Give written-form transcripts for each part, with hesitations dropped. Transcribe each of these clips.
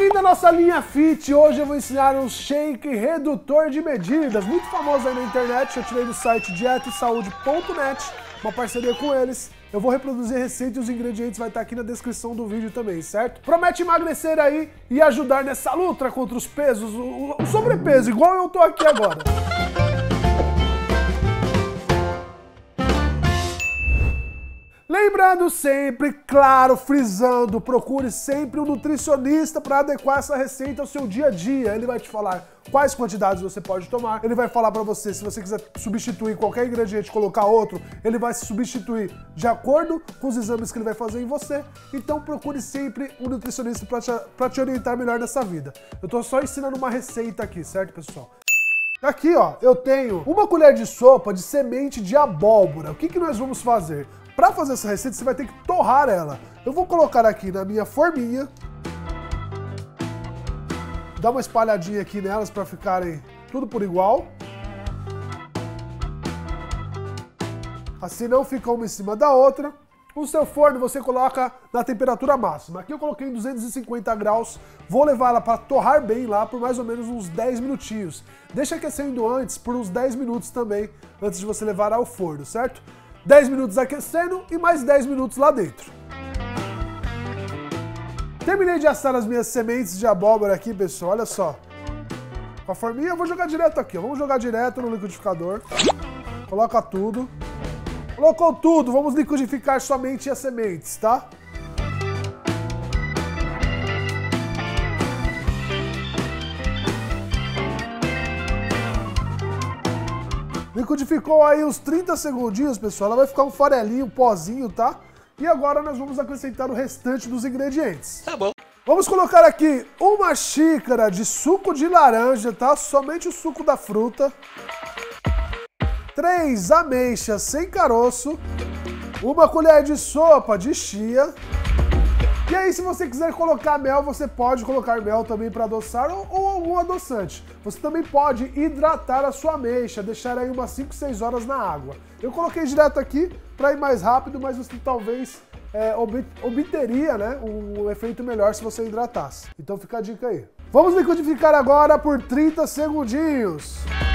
Bem-vindo à nossa linha Fit. Hoje eu vou ensinar um shake redutor de medidas, muito famoso aí na internet. Eu tirei do site dietaesaude.net, uma parceria com eles. Eu vou reproduzir a receita e os ingredientes vai estar aqui na descrição do vídeo também, certo? Promete emagrecer aí e ajudar nessa luta contra os pesos, o sobrepeso, igual eu tô aqui agora. Lembrando sempre, claro, frisando, procure sempre um nutricionista para adequar essa receita ao seu dia a dia. Ele vai te falar quais quantidades você pode tomar, ele vai falar para você se você quiser substituir qualquer ingrediente e colocar outro, ele vai se substituir de acordo com os exames que ele vai fazer em você. Então procure sempre um nutricionista para te orientar melhor nessa vida. Eu tô só ensinando uma receita aqui, certo, pessoal? Aqui, ó, eu tenho uma colher de sopa de semente de abóbora. O que nós vamos fazer? Para fazer essa receita, você vai ter que torrar ela. Eu vou colocar aqui na minha forminha. Dar uma espalhadinha aqui nelas para ficarem tudo por igual. Assim não fica uma em cima da outra. O seu forno você coloca na temperatura máxima. Aqui eu coloquei em 250 graus. Vou levar ela para torrar bem lá por mais ou menos uns 10 minutinhos. Deixa aquecendo antes por uns 10 minutos também, antes de você levar ao forno, certo? 10 minutos aquecendo e mais 10 minutos lá dentro. Terminei de assar as minhas sementes de abóbora aqui, pessoal, olha só. Com a forminha eu vou jogar direto aqui, ó. Vamos jogar direto no liquidificador. Coloca tudo. Colocou tudo, vamos liquidificar somente as sementes, tá? Liquidificou aí uns 30 segundinhos, pessoal. Ela vai ficar um farelinho, um pozinho, tá? E agora nós vamos acrescentar o restante dos ingredientes. Tá bom. Vamos colocar aqui uma xícara de suco de laranja, tá? Somente o suco da fruta. 3 ameixas sem caroço. Uma colher de sopa de chia. E aí, se você quiser colocar mel, você pode colocar mel também para adoçar ou algum adoçante. Você também pode hidratar a sua ameixa, deixar aí umas 5, 6 horas na água. Eu coloquei direto aqui para ir mais rápido, mas você talvez obteria, né, um efeito melhor se você hidratasse. Então fica a dica aí. Vamos liquidificar agora por 30 segundinhos.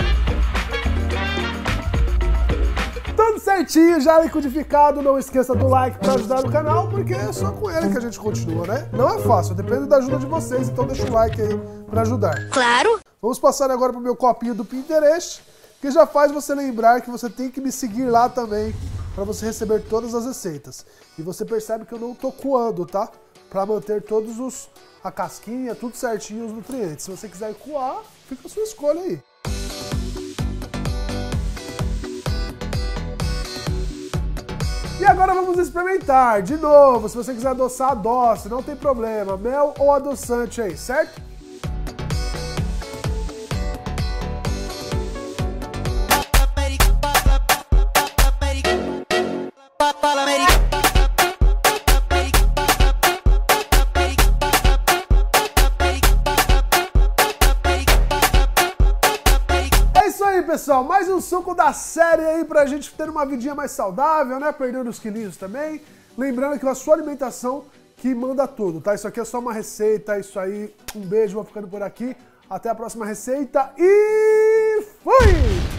Tudo certinho, já liquidificado, não esqueça do like para ajudar no canal, porque é só com ele que a gente continua, né? Não é fácil, depende da ajuda de vocês, então deixa o like aí para ajudar. Claro! Vamos passar agora pro meu copinho do Pinterest, que já faz você lembrar que você tem que me seguir lá também, para você receber todas as receitas. E você percebe que eu não tô coando, tá? Para manter a casquinha, tudo certinho, os nutrientes. Se você quiser coar, fica a sua escolha aí. E agora vamos experimentar. De novo, se você quiser adoçar, adoce, não tem problema. Mel ou adoçante aí, certo? Pessoal, mais um suco da série aí pra gente ter uma vidinha mais saudável, né? Perdendo os quilinhos também. Lembrando que a sua alimentação que manda tudo, tá? Isso aqui é só uma receita, isso aí. Um beijo, vou ficando por aqui. Até a próxima receita e fui!